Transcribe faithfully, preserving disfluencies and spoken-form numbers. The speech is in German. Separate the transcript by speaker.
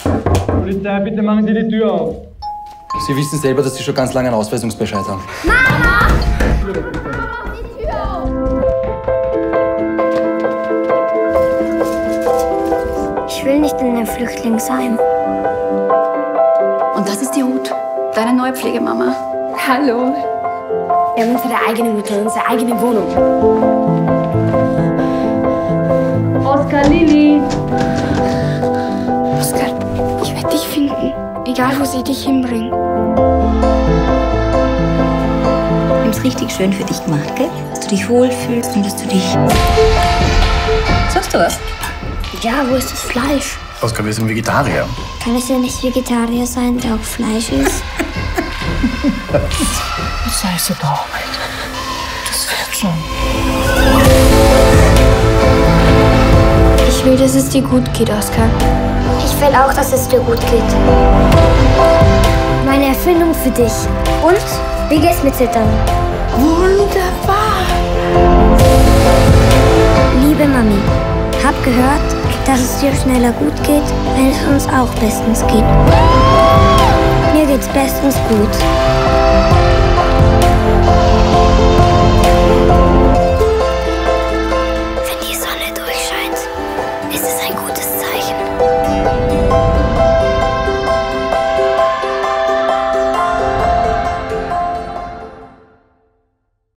Speaker 1: Polizei, bitte machen Sie die Tür auf.
Speaker 2: Sie wissen selber, dass Sie schon ganz lange einen Ausweisungsbescheid haben.
Speaker 3: Mama! Mach die Tür auf!
Speaker 4: Ich will nicht in einem Flüchtlingsheim.
Speaker 5: Und das ist die Ruth, deine neue Pflegemama.
Speaker 4: Hallo. Wir haben unsere eigene Mutter, unsere eigene Wohnung.
Speaker 3: Oskar, Lili!
Speaker 4: Oskar, ich werde dich finden, egal wo sie dich hinbringen.
Speaker 6: Wir haben es richtig schön für dich gemacht, gell? Dass du dich wohlfühlst und dass du dich... Sagst du was?
Speaker 4: Ja, wo ist das Fleisch?
Speaker 7: Oskar, wir sind Vegetarier.
Speaker 4: Kann es ja nicht Vegetarier sein, der auch Fleisch isst?
Speaker 6: Was sagst du da? Das wird schon.
Speaker 4: Ich will, dass es dir gut geht, Oskar. Ich will auch, dass es dir gut geht. Meine Erfindung für dich. Und wie geht's mit Zittern?
Speaker 6: Wunderbar.
Speaker 4: Liebe Mami, hab gehört, dass es dir schneller gut geht, wenn es uns auch bestens geht. Mir geht's bestens gut. Wenn die Sonne durchscheint, ist es